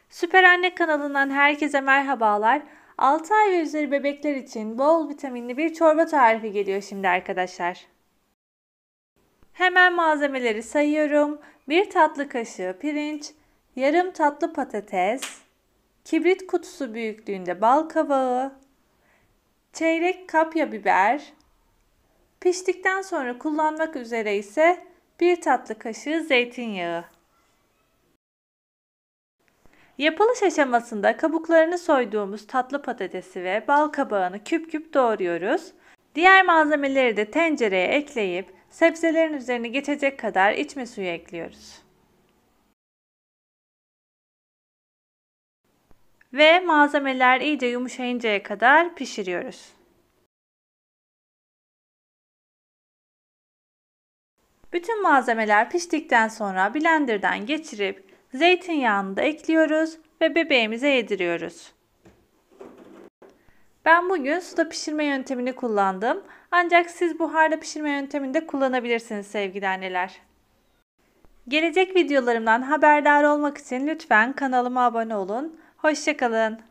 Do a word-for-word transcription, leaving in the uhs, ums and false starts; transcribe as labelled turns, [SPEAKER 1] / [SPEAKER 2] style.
[SPEAKER 1] Süper Anne kanalından herkese merhabalar. altı ay ve üzeri bebekler için bol vitaminli bir çorba tarifi geliyor şimdi arkadaşlar. Hemen malzemeleri sayıyorum. bir tatlı kaşığı pirinç, yarım tatlı patates, kibrit kutusu büyüklüğünde bal kabağı, çeyrek kapya biber, piştikten sonra kullanmak üzere ise bir tatlı kaşığı zeytinyağı. Yapılış aşamasında kabuklarını soyduğumuz tatlı patatesi ve bal kabağını küp küp doğruyoruz. Diğer malzemeleri de tencereye ekleyip sebzelerin üzerine geçecek kadar içme suyu ekliyoruz. Ve malzemeler iyice yumuşayıncaya kadar pişiriyoruz. Bütün malzemeler piştikten sonra blenderdan geçirip zeytinyağını da ekliyoruz ve bebeğimize yediriyoruz. Ben bugün suda pişirme yöntemini kullandım. Ancak siz buharda pişirme yöntemini de kullanabilirsiniz sevgili anneler. Gelecek videolarımdan haberdar olmak için lütfen kanalıma abone olun. Hoşça kalın.